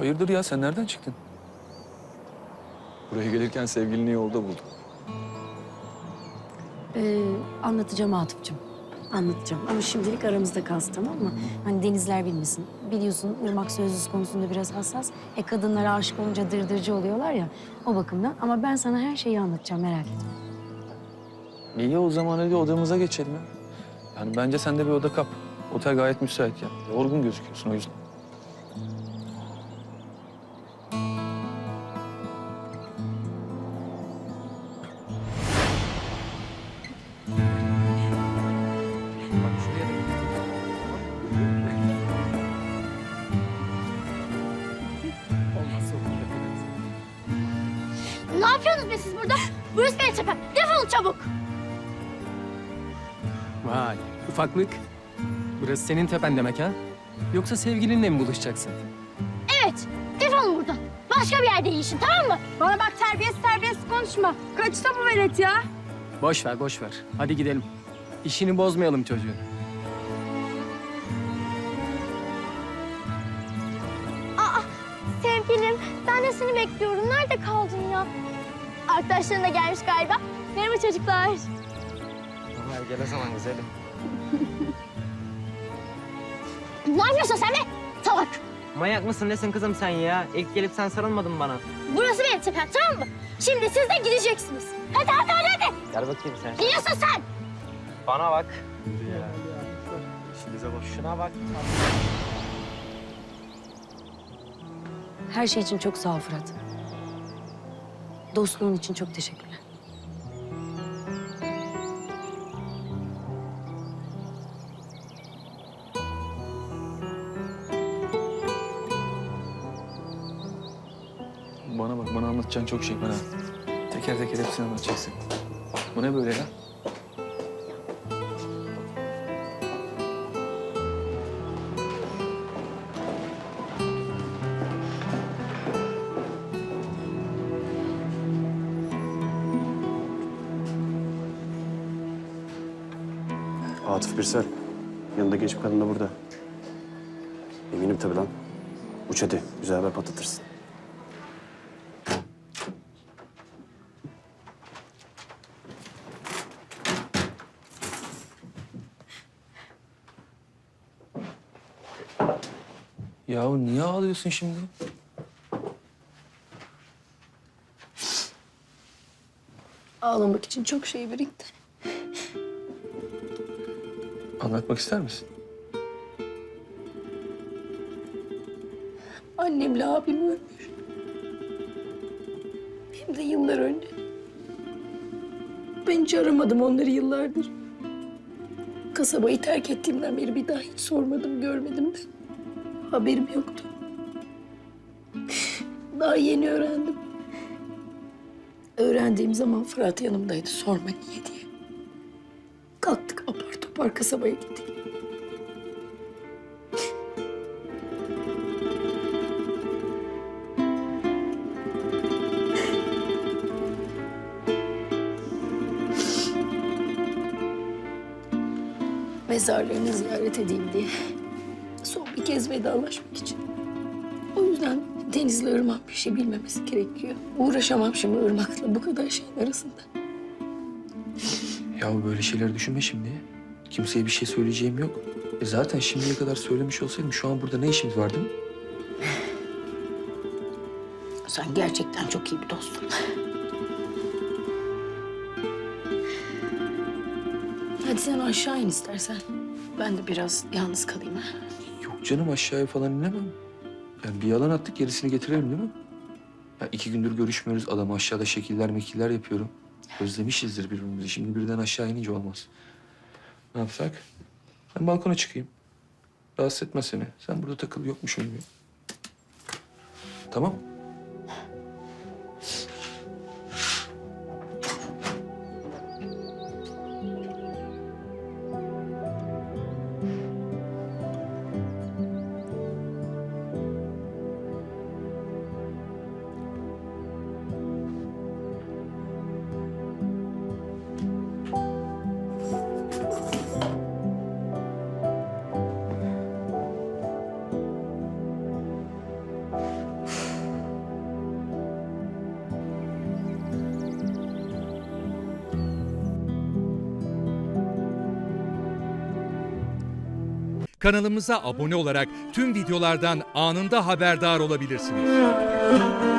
Hayırdır ya, sen nereden çıktın? Buraya gelirken sevgilini yolda buldum. Anlatacağım Atıf'cığım. Anlatacağım ama şimdilik aramızda kalsın, tamam mı? Hani Denizler bilmesin. Biliyorsun Irmak sözlüsü konusunda biraz hassas. Kadınlara aşık olunca dırdırcı oluyorlar ya, o bakımdan. Ama ben sana her şeyi anlatacağım, merak etme. İyi, o zaman hadi odamıza geçelim ya. Yani bence sen de bir oda kap. Otel gayet müsait ya. Yorgun gözüküyorsun o yüzden. Bak şuraya da olmazsa Ne yapıyorsunuz be siz burada? Burası benim tepem. Defolun çabuk. Vay, ufaklık. Burası senin tepen demek ha? Yoksa sevgilinle mi buluşacaksın? Evet. Defolun buradan. Başka bir yerde yiyişin, tamam mı? Bana bak, terbiyesiz konuşma. Kaçta bu velet ya? Boş ver, boş ver. Hadi gidelim. İşini bozmayalım çocuğun. Sevgilim, ben de seni bekliyorum. Nerede kaldın ya? Arkadaşların da gelmiş galiba. Merhaba çocuklar. Ömer gel o zaman güzelim. Ne yapıyorsun sen be? Salak. Manyak mısın nesin kızım sen ya? İlk gelip sen sarılmadın bana. Burası benim tepem, tamam mı? Şimdi siz de gideceksiniz. Hadi. Gel bakayım sen. Gidiyorsun sen. Bana bak. Şuna bak. Her şey için çok sağ ol Fırat. Dostluğun için çok teşekkürler. Bana bak, bana anlatacağın çok şey var ha. Teker teker hepsini anlatacaksın. Bu ne böyle ya? Atıf Birsel. Yanında genç bir kadın da burada. Eminim tabii lan. Uç hadi. Güzel haber patlatırsın. Yahu niye ağlıyorsun şimdi? Ağlamak için çok şey birikti. Anlatmak ister misin? Annemle abim ölmüş. Hem de yıllar önce. Ben hiç aramadım onları yıllardır. Kasabayı terk ettiğimden beri bir daha hiç sormadım, görmedim de. Haberim yoktu. Daha yeni öğrendim. Öğrendiğim zaman Fırat yanımdaydı, sorma niye diye. Kalktık apar topar kasabaya gittik. Mezarlarını ziyaret edeyim diye. Son bir kez vedalaşmak için. O yüzden Deniz'le Irmak bir şey bilmemesi gerekiyor. Uğraşamam şimdi Irmak'la bu kadar şeyin arasında. Ya böyle şeyler düşünme şimdi. Kimseye bir şey söyleyeceğim yok. Zaten şimdiye kadar söylemiş olsaydım şu an burada ne işimiz var değil mi? Sen gerçekten çok iyi bir dostsun. Hadi sen aşağı in istersen. Ben de biraz yalnız kalayım ha. Yok canım, aşağıya falan inemem. Yani bir yalan attık, gerisini getirelim değil mi? Ya 2 gündür görüşmüyoruz. Adam aşağıda şekiller mekiller yapıyorum. Özlemişizdir birbirimizi. Şimdi birden aşağı inince olmaz. Ne yapsak? Ben balkona çıkayım. Rahatsız etme seni. Sen burada takıl, yokmuşum gibi. Tamam. Kanalımıza abone olarak tüm videolardan anında haberdar olabilirsiniz.